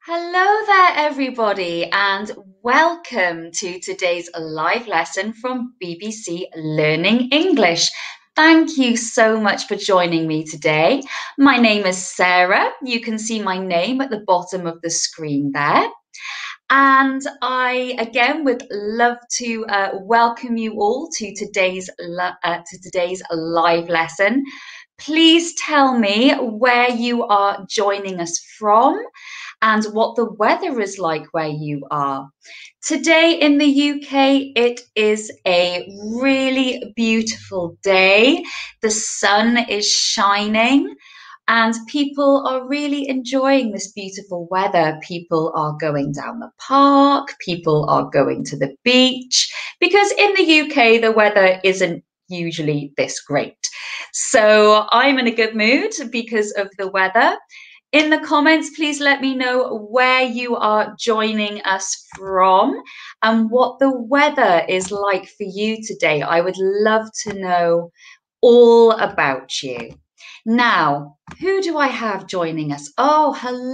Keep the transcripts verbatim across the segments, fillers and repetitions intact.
Hello there, everybody, and welcome to today's live lesson from B B C Learning English. Thank you so much for joining me today. My name is Sarah. You can see my name at the bottom of the screen there. And I, again, would love to uh, welcome you all to today's, uh, to today's live lesson. Please tell me where you are joining us from and what the weather is like where you are. Today in the U K, it is a really beautiful day. The sun is shining and people are really enjoying this beautiful weather. People are going down the park, people are going to the beach, because in the U K, the weather isn't usually this great. So I'm in a good mood because of the weather. In the comments, please let me know where you are joining us from and what the weather is like for you today. I would love to know all about you. Now, who do I have joining us? Oh,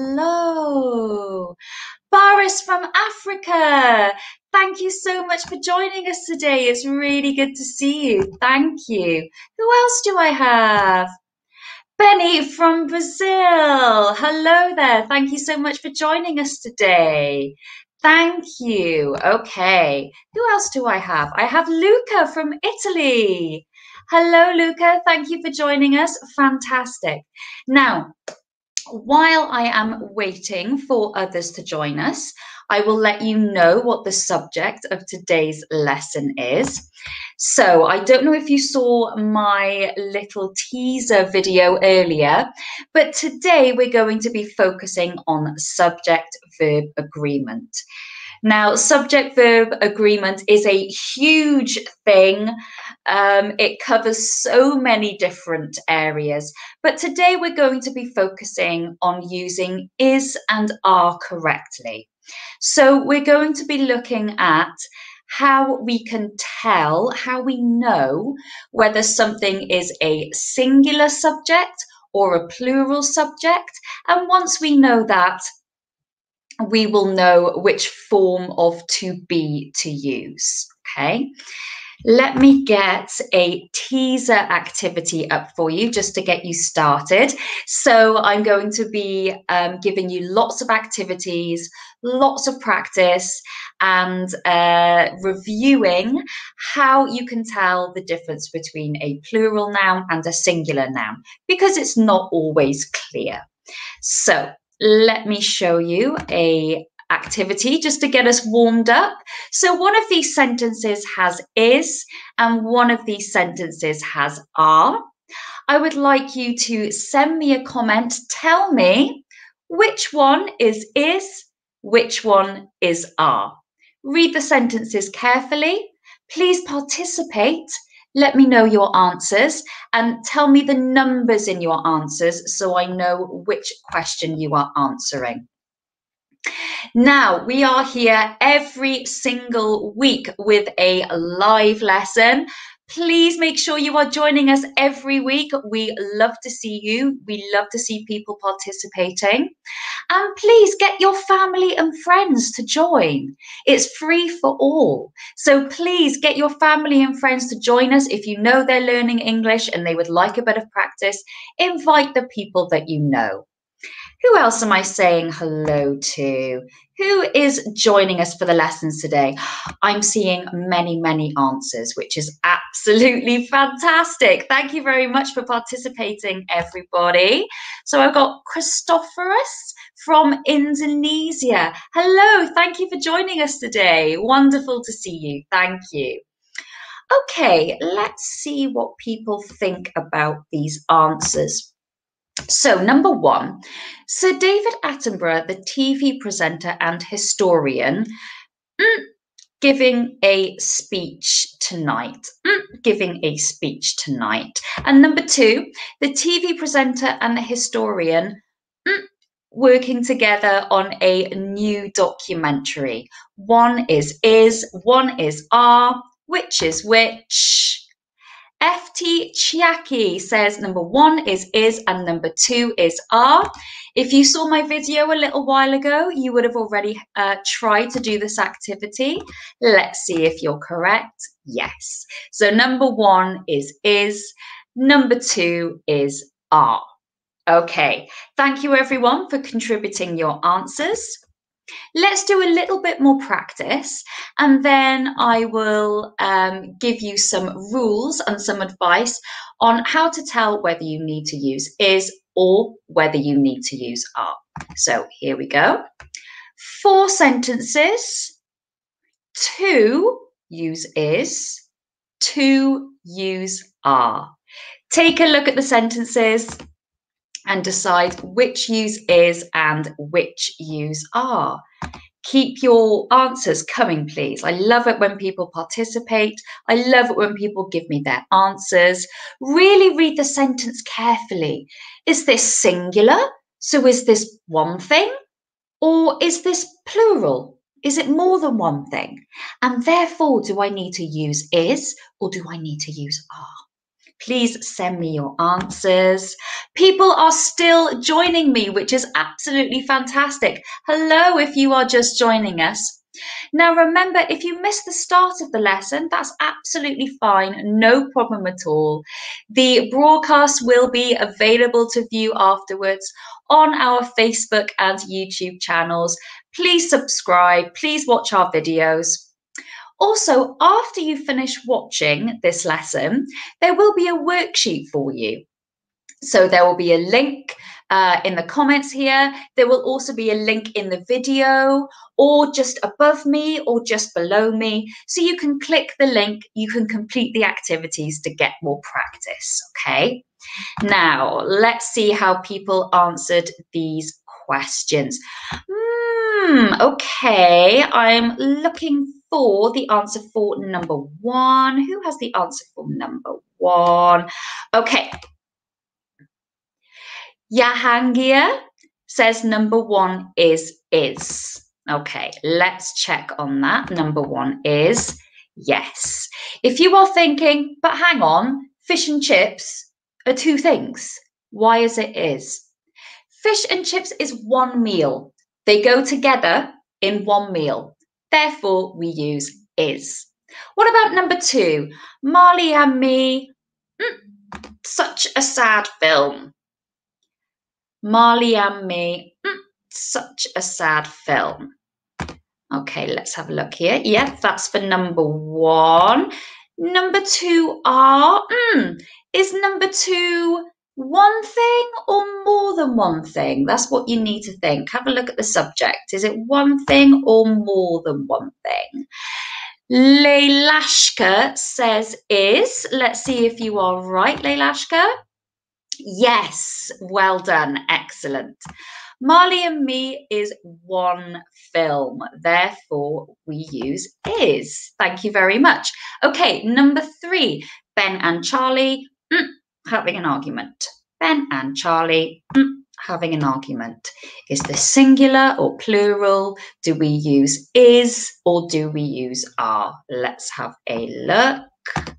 hello. Boris from Africa. Thank you so much for joining us today. It's really good to see you. Thank you. Who else do I have? Benny from Brazil. Hello there. Thank you so much for joining us today. Thank you. Okay. Who else do I have? I have Luca from Italy. Hello, Luca. Thank you for joining us. Fantastic. Now, while I am waiting for others to join us, I will let you know what the subject of today's lesson is. So I don't know if you saw my little teaser video earlier, but today we're going to be focusing on subject-verb agreement. Now, subject-verb agreement is a huge thing. Um, it covers so many different areas, but today we're going to be focusing on using is and are correctly. So we're going to be looking at how we can tell, how we know whether something is a singular subject or a plural subject. And once we know that, we will know which form of to be to use, okay? Let me get a teaser activity up for you just to get you started. So I'm going to be um, giving you lots of activities, lots of practice, and uh, reviewing how you can tell the difference between a plural noun and a singular noun, because it's not always clear. So let me show you a activity just to get us warmed up. So one of these sentences has is and one of these sentences has are. I would like you to send me a comment. Tell me which one is is, which one is are. Read the sentences carefully. Please participate. Let me know your answers and tell me the numbers in your answers so I know which question you are answering. Now, we are here every single week with a live lesson. Please make sure you are joining us every week. We love to see you. We love to see people participating. And please get your family and friends to join. It's free for all. So please get your family and friends to join us. If you know they're learning English and they would like a bit of practice, invite the people that you know. Who else am I saying hello to? Who is joining us for the lessons today? I'm seeing many, many answers, which is absolutely fantastic. Thank you very much for participating, everybody. So I've got Christophorus from Indonesia. Hello, thank you for joining us today. Wonderful to see you. Thank you. Okay, let's see what people think about these answers. So, number one, Sir David Attenborough, the T V presenter and historian, mm, giving a speech tonight. Mm, giving a speech tonight. And number two, the T V presenter and the historian mm, working together on a new documentary. One is is, one is are, which is which. F T Chiaki says number one is is and number two is are. If you saw my video a little while ago, you would have already uh, tried to do this activity. Let's see if you're correct. Yes. So number one is is, number two is are. Okay, thank you everyone for contributing your answers. Let's do a little bit more practice, and then I will um, give you some rules and some advice on how to tell whether you need to use is or whether you need to use are. So here we go. Four sentences. Two use is, two use are. Take a look at the sentences and decide which use is and which use are. Keep your answers coming, please. I love it when people participate. I love it when people give me their answers. Really read the sentence carefully. Is this singular? So is this one thing? Or is this plural? Is it more than one thing? And therefore, do I need to use is or do I need to use are? Please send me your answers. People are still joining me, which is absolutely fantastic. Hello, if you are just joining us. Now, remember, if you missed the start of the lesson, that's absolutely fine. No problem at all. The broadcast will be available to view afterwards on our Facebook and YouTube channels. Please subscribe. Please watch our videos. Also, after you finish watching this lesson, there will be a worksheet for you. So there will be a link uh, in the comments here. There will also be a link in the video or just above me or just below me. So you can click the link, you can complete the activities to get more practice, okay? Now, let's see how people answered these questions. Hmm, okay, I'm looking for the answer for number one. Who has the answer for number one? Okay. Jahangir says number one is is. Okay, let's check on that. Number one is yes. If you are thinking, but hang on, fish and chips are two things. Why is it is? Fish and chips is one meal. They go together in one meal. Therefore, we use is. What about number two? Marley and Me, mm, such a sad film. Marley and Me, mm, such a sad film. Okay, let's have a look here. Yeah, that's for number one. Number two are, mm, is number two one thing or more than one thing? That's what you need to think. Have a look at the subject. Is it one thing or more than one thing? Leilashka says is. Let's see if you are right, Leilashka. Yes, well done. Excellent. Marley and Me is one film. Therefore, we use is. Thank you very much. Okay, number three. Ben and Charlie mm, having an argument. Ben and Charlie mm, having an argument. Is this singular or plural? Do we use is or do we use are? Let's have a look.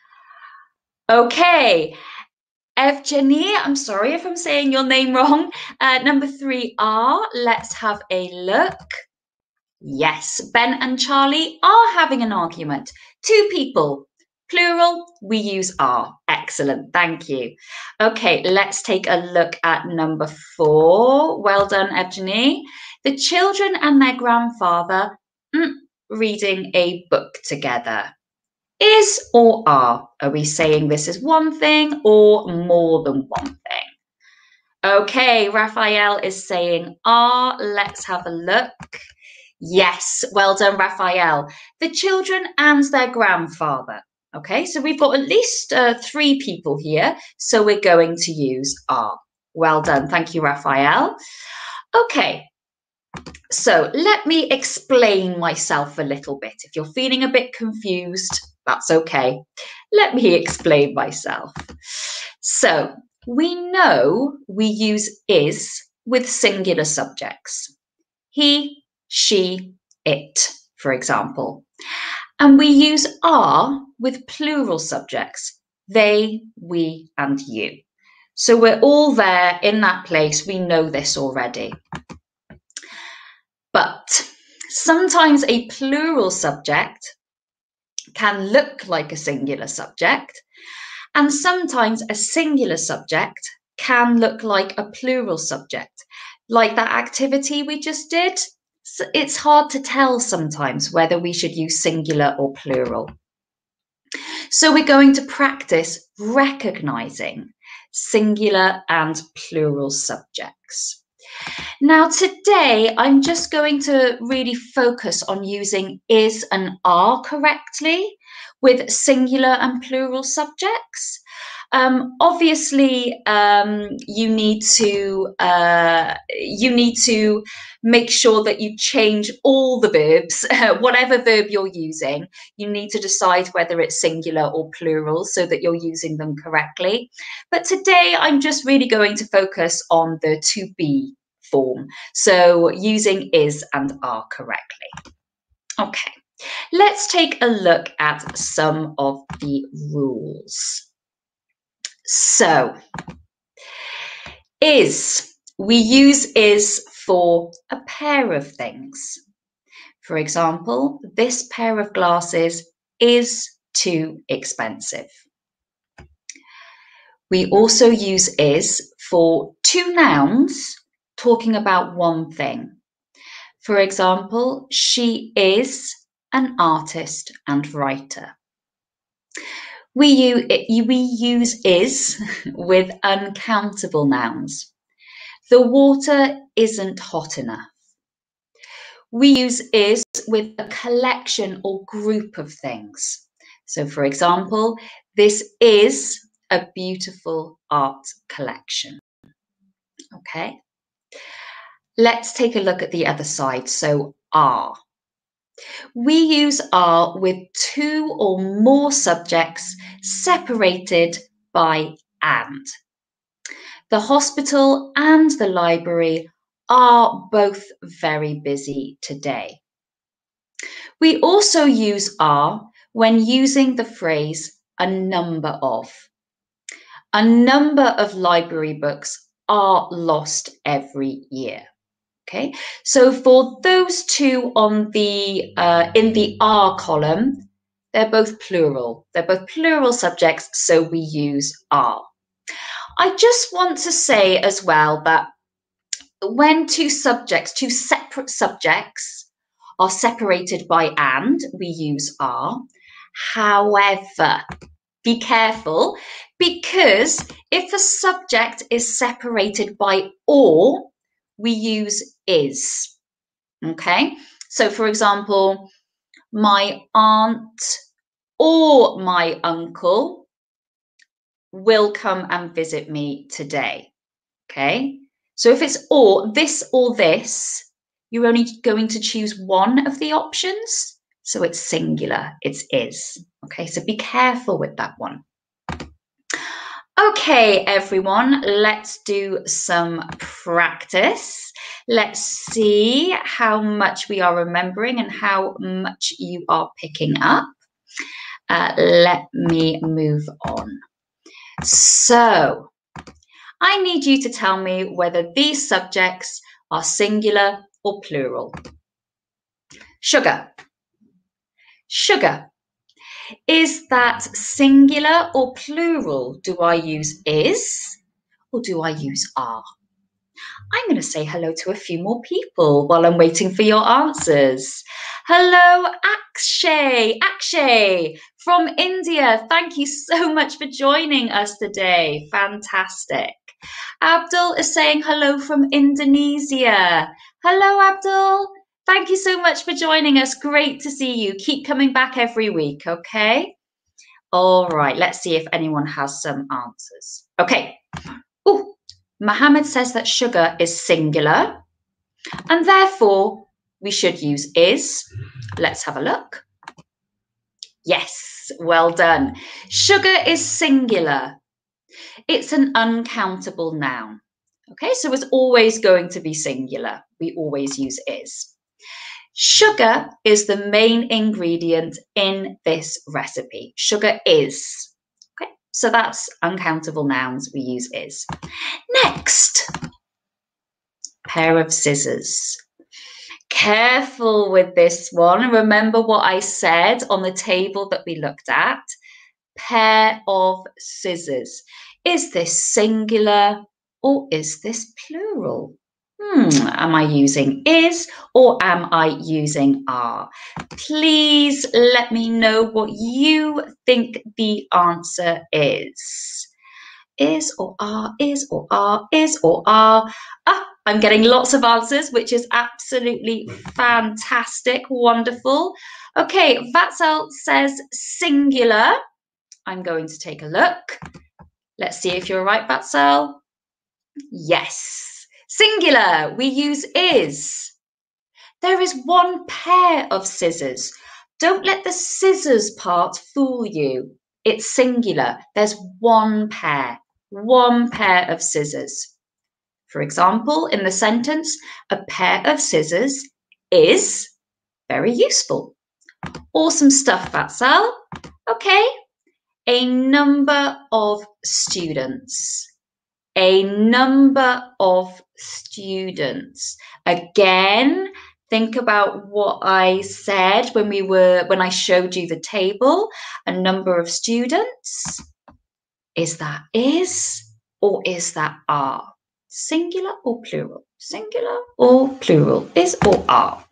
Okay. Evgeny, I'm sorry if I'm saying your name wrong. Uh, number three are, let's have a look. Yes, Ben and Charlie are having an argument. Two people, plural, we use are. Excellent, thank you. Okay, let's take a look at number four. Well done, Evgeny. The children and their grandfather mm, reading a book together. Is or are? Are we saying this is one thing or more than one thing? Okay, Raphael is saying are. Let's have a look. Yes, well done, Raphael. The children and their grandfather. Okay, so we've got at least uh, three people here, so we're going to use are. Well done, thank you, Raphael. Okay. So let me explain myself a little bit. If you're feeling a bit confused, that's okay. Let me explain myself. So we know we use is with singular subjects. He, she, it, for example. And we use are with plural subjects. They, we, and you. So we're all there in that place. We know this already. But sometimes a plural subject can look like a singular subject, and sometimes a singular subject can look like a plural subject. Like that activity we just did, it's hard to tell sometimes whether we should use singular or plural. So we're going to practice recognizing singular and plural subjects. Now today, I'm just going to really focus on using is and are correctly with singular and plural subjects. Um, obviously, um, you need to uh, you need to make sure that you change all the verbs, whatever verb you're using. You need to decide whether it's singular or plural so that you're using them correctly. But today, I'm just really going to focus on the to be form, so using is and are correctly. Okay, let's take a look at some of the rules. So, is, we use is for a pair of things. For example, this pair of glasses is too expensive. We also use is for two nouns talking about one thing. For example, she is an artist and writer. We use, we use is with uncountable nouns. The water isn't hot enough. We use is with a collection or group of things. So for example, this is a beautiful art collection. Okay. Let's take a look at the other side. So are. We use are with two or more subjects separated by and. The hospital and the library are both very busy today. We also use are when using the phrase a number of. A number of library books are lost every year. Okay, so for those two on the uh, in the are column, they're both plural. They're both plural subjects, so we use are. I just want to say as well that when two subjects, two separate subjects are separated by and, we use are. However, be careful, because if the subject is separated by or, we use is. Okay, so for example, my aunt or my uncle will come and visit me today. Okay, so if it's or, this or this, you're only going to choose one of the options. So it's singular, it's is. Okay, so be careful with that one. Okay, everyone, let's do some practice. Let's see how much we are remembering and how much you are picking up. Uh, let me move on. So, I need you to tell me whether these subjects are singular or plural. Sugar. Sugar. Is that singular or plural? Do I use is or do I use are? I'm going to say hello to a few more people while I'm waiting for your answers. Hello, Akshay. Akshay from India. Thank you so much for joining us today. Fantastic. Abdul is saying hello from Indonesia. Hello, Abdul. Thank you so much for joining us. Great to see you. Keep coming back every week, okay? All right, let's see if anyone has some answers. Okay. Oh, Mohammed says that sugar is singular, and therefore we should use is. Let's have a look. Yes, well done. Sugar is singular. It's an uncountable noun. Okay, so it's always going to be singular. We always use is. Sugar is the main ingredient in this recipe. Sugar is. Okay, So that's uncountable nouns. We use is. Next, pair of scissors. Careful with this one. Remember what I said on the table that we looked at. Pair of scissors. Is this singular or is this plural? Hmm, am I using is or am I using are? Please let me know what you think the answer is. Is or are, is or are, is or are. Ah, I'm getting lots of answers, which is absolutely fantastic, wonderful. Okay, Vatzel says singular. I'm going to take a look. Let's see if you're right, Vatzel. Yes, singular. We use is. There is one pair of scissors. Don't let the scissors part fool you. It's singular. There's one pair. One pair of scissors. For example, in the sentence, a pair of scissors is very useful. Awesome stuff, Vatzel. Okay, a number of students. A number of students. Again, think about what I said when we were when I showed you the table. A number of students. Is that is or is that are? Singular or plural? Singular or plural? Is or are?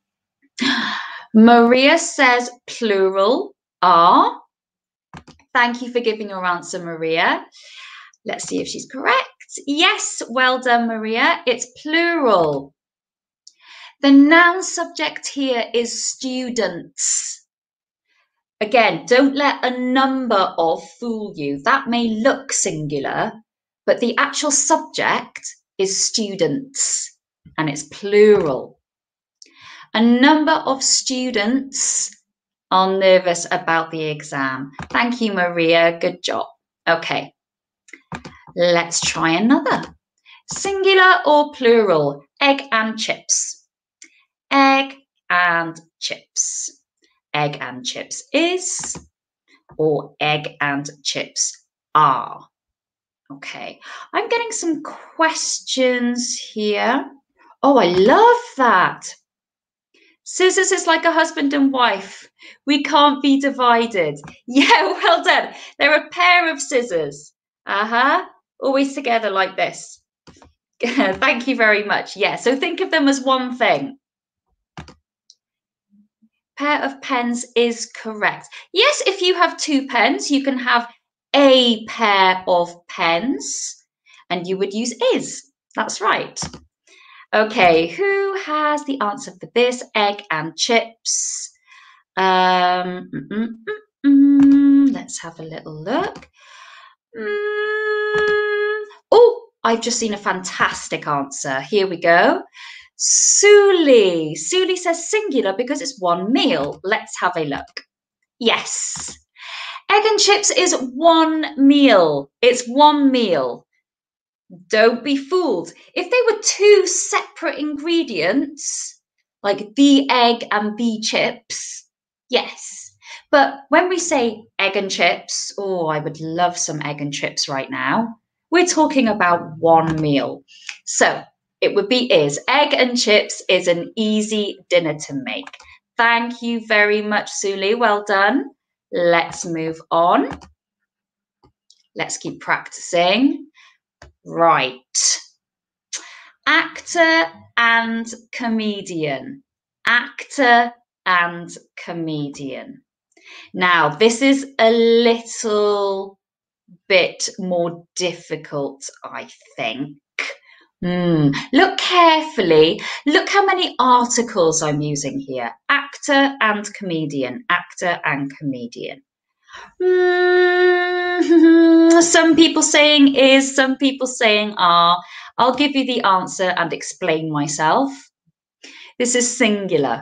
Maria says plural, are. Thank you for giving your answer, Maria. Let's see if she's correct. Yes, well done, Maria. It's plural. The noun subject here is students. Again, don't let a number of fool you. That may look singular, but the actual subject is students, and it's plural. A number of students are nervous about the exam. Thank you, Maria. Good job. Okay, let's try another. Singular or plural? Egg and chips. Egg and chips. Egg and chips is, or egg and chips are. Okay, I'm getting some questions here. Oh, I love that. Scissors is like a husband and wife. We can't be divided. Yeah, well done. They're a pair of scissors. Uh-huh. Always together like this. Thank you very much. Yeah, so think of them as one thing. Pair of pens is correct. Yes, if you have two pens, you can have a pair of pens, and you would use is. That's right. Okay, who has the answer for this? Egg and chips. Um, mm, mm, mm, mm. Let's have a little look. Mm. Oh, I've just seen a fantastic answer. Here we go. Suli. Suli says singular because it's one meal. Let's have a look. Yes. Egg and chips is one meal. It's one meal. Don't be fooled. If they were two separate ingredients, like the egg and the chips, yes. But when we say egg and chips, oh, I would love some egg and chips right now. We're talking about one meal. So it would be is. Egg and chips is an easy dinner to make. Thank you very much, Suli. Well done. Let's move on. Let's keep practicing. Right. Actor and comedian. Actor and comedian. Now, this is a little bit more difficult, I think. Mm. Look carefully. Look how many articles I'm using here. Actor and comedian. Actor and comedian. Mm. Some people saying is, some people saying are. I'll give you the answer and explain myself. This is singular.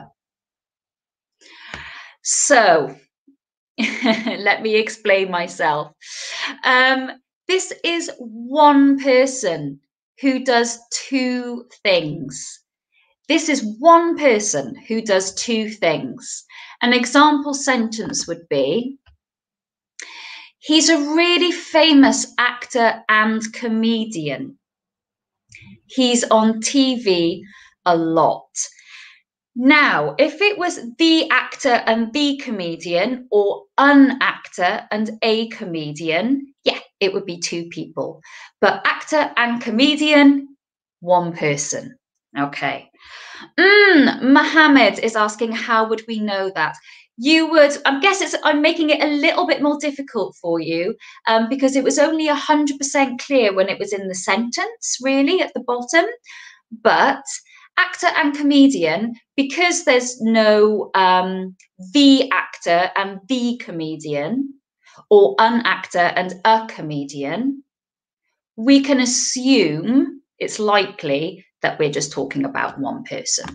So, let me explain myself. Um, this is one person who does two things. This is one person who does two things. An example sentence would be, He's a really famous actor and comedian. He's on T V a lot. Now, if it was the actor and the comedian, or an actor and a comedian, yeah, it would be two people. But actor and comedian, one person. Okay. Mm, Mohammed is asking, how would we know that? You would, I guess it's, I'm making it a little bit more difficult for you um, because it was only one hundred percent clear when it was in the sentence, really, at the bottom. But actor and comedian, because there's no um, the actor and the comedian, or an actor and a comedian, we can assume it's likely that we're just talking about one person.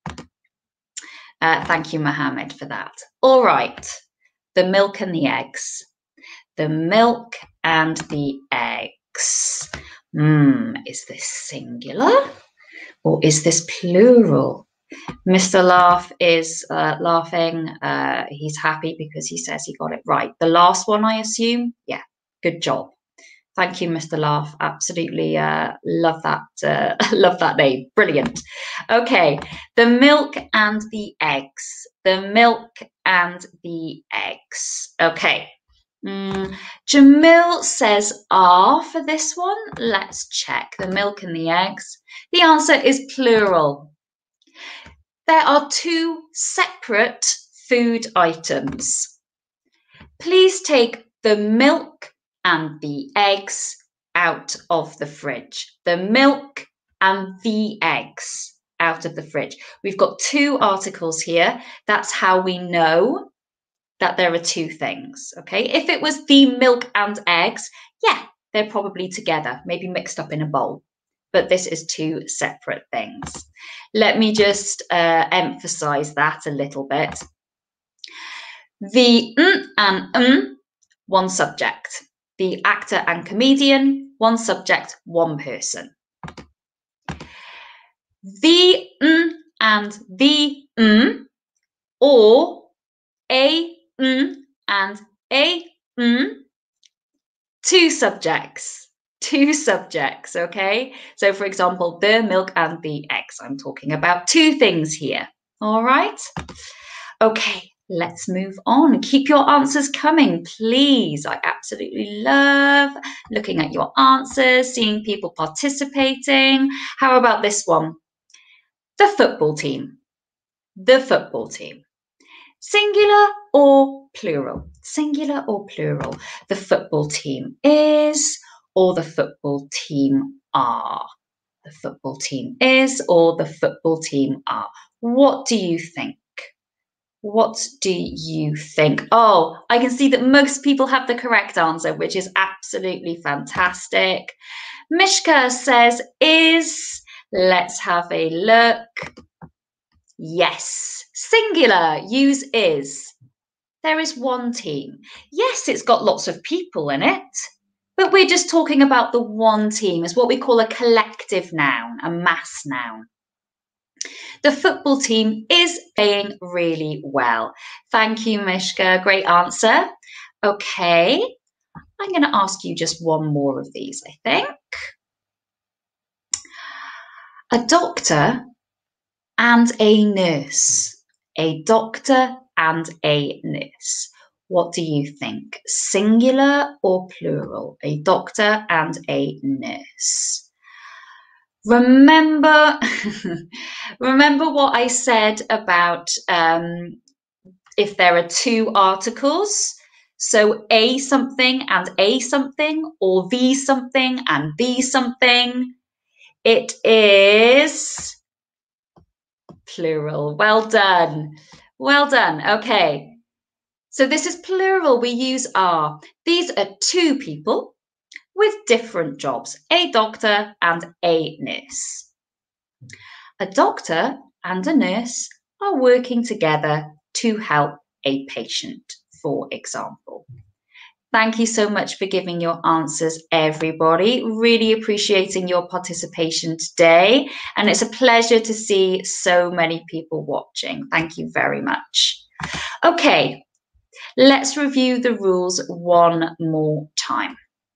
Uh, thank you, Mohammed, for that. All right, the milk and the eggs. The milk and the eggs. Hmm, is this singular or is this plural? Mister Laugh is uh, laughing. Uh, he's happy because he says he got it right. The last one, I assume? Yeah, good job. Thank you, Mister Laugh. Absolutely uh, love that. Uh, love that name. Brilliant. Okay, the milk and the eggs. The milk and the eggs. Okay. Mm, Jamil says R for this one. Let's check. The milk and the eggs. The answer is plural. There are two separate food items. Please take the milk and the eggs out of the fridge. The milk and the eggs out of the fridge. We've got two articles here. That's how we know that there are two things, okay? If it was the milk and eggs, yeah, they're probably together, maybe mixed up in a bowl. But this is two separate things. Let me just uh, emphasize that a little bit. The mm and mm, one subject. The actor and comedian, one subject, one person. The mm and the mm, or a mm and a mm, two subjects. Two subjects, okay? So, for example, the milk and the eggs. I'm talking about two things here, all right? Okay, let's move on. Keep your answers coming, please. I absolutely love looking at your answers, seeing people participating. How about this one? The football team. The football team. Singular or plural? Singular or plural? The football team is, or the football team are? The football team is, or the football team are? What do you think? What do you think? Oh, I can see that most people have the correct answer, which is absolutely fantastic. Mishka says is. Let's have a look. Yes, singular, use is. There is one team. Yes, it's got lots of people in it, but we're just talking about the one team. It's what we call a collective noun, a mass noun. The football team is playing really well. Thank you, Mishka. Great answer. Okay, I'm going to ask you just one more of these, I think. A doctor and a nurse. A doctor and a nurse. What do you think? Singular or plural? A doctor and a nurse. Remember, remember what I said about um, if there are two articles. So a something and a something, or the something and the something. It is plural. Well done. Well done. Okay. So this is plural. We use are. These are two people with different jobs, a doctor and a nurse. A doctor and a nurse are working together to help a patient, for example. Thank you so much for giving your answers, everybody. Really appreciating your participation today. And it's a pleasure to see so many people watching. Thank you very much. Okay, Let's review the rules one more time.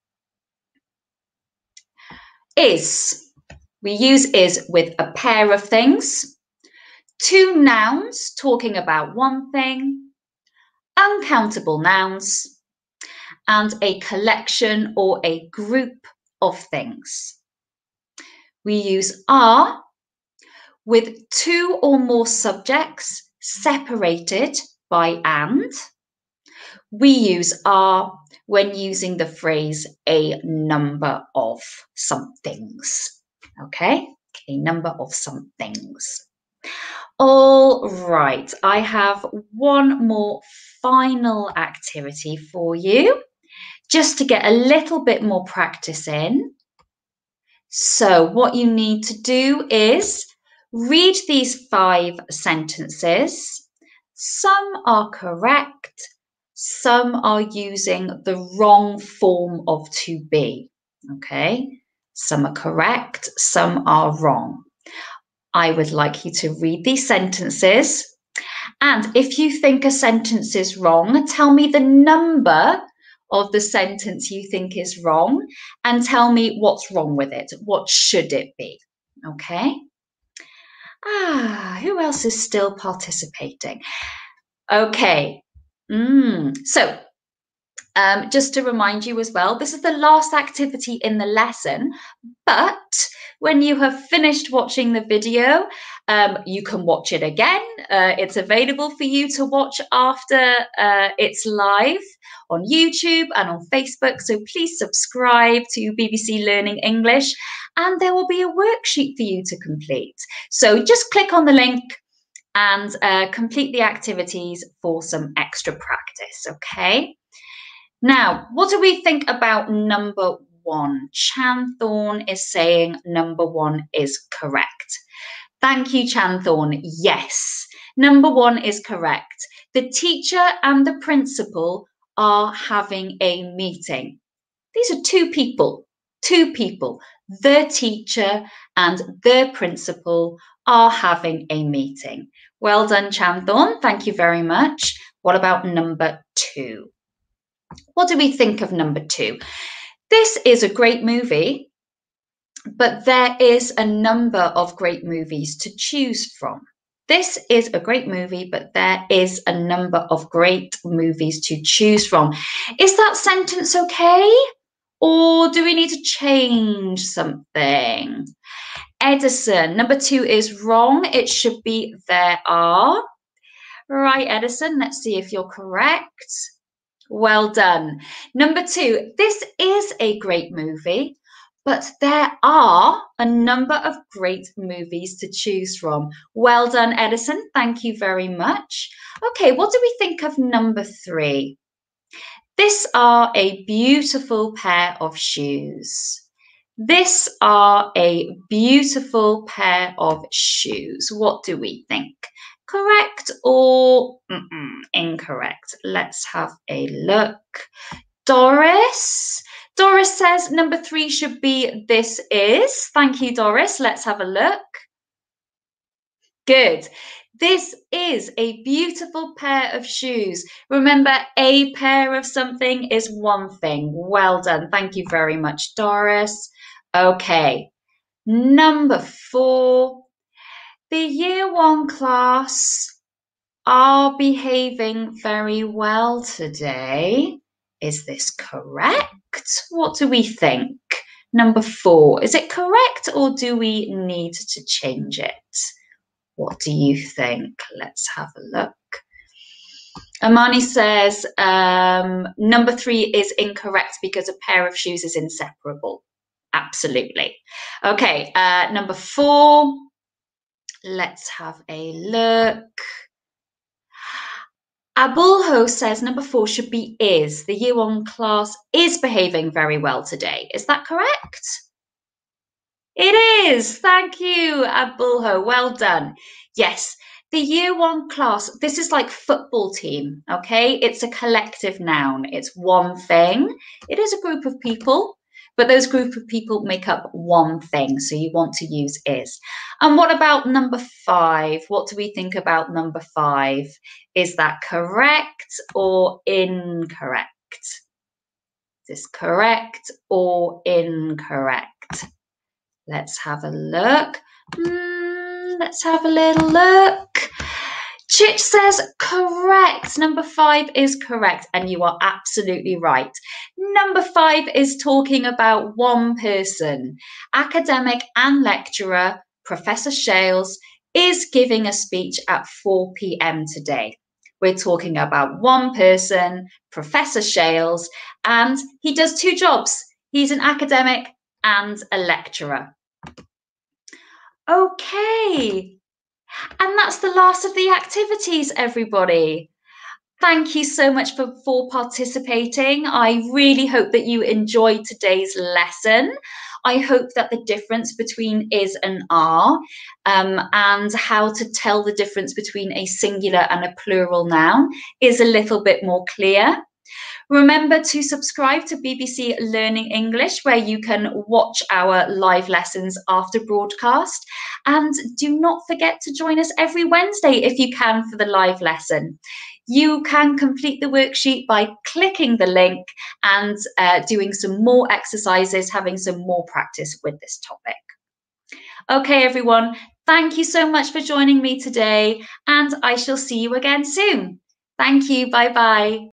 Is. We use is with a pair of things, two nouns talking about one thing, uncountable nouns, and a collection or a group of things. We use are with two or more subjects separated by and. We use are when using the phrase a number of somethings. Okay, a number of somethings. All right, I have one more final activity for you, just to get a little bit more practice in. So what you need to do is read these five sentences. Some are correct, some are using the wrong form of to be, okay? Some are correct, some are wrong. I would like you to read these sentences, and if you think a sentence is wrong, tell me the number of the sentence you think is wrong and tell me what's wrong with it. What should it be? Okay? Ah, who else is still participating? Okay. Mm. So, um, just to remind you as well, this is the last activity in the lesson, but when you have finished watching the video, um, you can watch it again. Uh, it's available for you to watch after uh, it's live on YouTube and on Facebook. So please subscribe to B B C Learning English, and there will be a worksheet for you to complete. So just click on the link and uh, complete the activities for some extra practice, okay? Now, what do we think about number one? Chanthorn is saying number one is correct. Thank you, Chanthorn. Yes, number one is correct. The teacher and the principal are having a meeting. These are two people, two people. The teacher and the principal are having a meeting. Well done, Chanthorn. Thank you very much. What about number two? What do we think of number two? This is a great movie, but there is a number of great movies to choose from. This is a great movie, but there is a number of great movies to choose from. Is that sentence okay? Or do we need to change something? Edison, number two is wrong. It should be there are. Right, Edison, let's see if you're correct. Well done. Number two, this is a great movie, but there are a number of great movies to choose from. Well done, Edison. Thank you very much. Okay, what do we think of number three? This are a beautiful pair of shoes. This are a beautiful pair of shoes. What do we think? Correct or mm-mm, incorrect? Let's have a look. Doris. Doris says number three should be this is. Thank you, Doris. Let's have a look. Good. This is a beautiful pair of shoes. Remember, a pair of something is one thing. Well done. Thank you very much, Doris. Okay. Number four. The year one class are behaving very well today. Is this correct? What do we think? Number four, is it correct or do we need to change it? What do you think? Let's have a look. Amani says um, number three is incorrect because a pair of shoes is inseparable. Absolutely. Okay, uh, number four. Let's have a look. Abulho says number four should be is. The year one class is behaving very well today. Is that correct? It is. Thank you, Abulho. Well done. Yes, the year one class, this is like football team, okay? It's a collective noun. It's one thing. It is a group of people, but those group of people make up one thing, so you want to use is. And what about number five? What do we think about number five? Is that correct or incorrect? Is this correct or incorrect? Let's have a look. Mm, let's have a little look. Chich says correct. Number five is correct, and you are absolutely right. Number five is talking about one person. Academic and lecturer Professor Shales is giving a speech at four p m today. We're talking about one person, Professor Shales, and he does two jobs. He's an academic and a lecturer. Okay. And that's the last of the activities, everybody. Thank you so much for, for participating. I really hope that you enjoyed today's lesson. I hope that the difference between is and are, um, and how to tell the difference between a singular and a plural noun is a little bit more clear. Remember to subscribe to B B C Learning English, where you can watch our live lessons after broadcast. And do not forget to join us every Wednesday if you can for the live lesson. You can complete the worksheet by clicking the link and uh, doing some more exercises, having some more practice with this topic. Okay, everyone, thank you so much for joining me today, and I shall see you again soon. Thank you. Bye-bye.